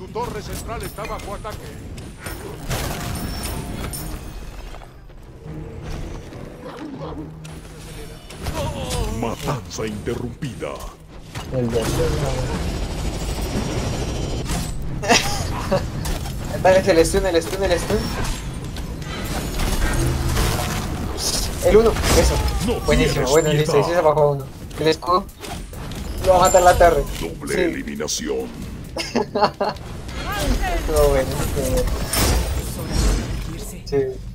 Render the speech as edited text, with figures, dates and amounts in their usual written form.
torre central está bajo ataque. Matanza interrumpida. Dale, el stun. El 1, eso. No Buenísimo, tienes bueno, listo, piedad. sí se bajó uno. El escudo lo va a matar la torre. Doble Sí. eliminación. Estuvo bueno, estuvo bueno. Sí.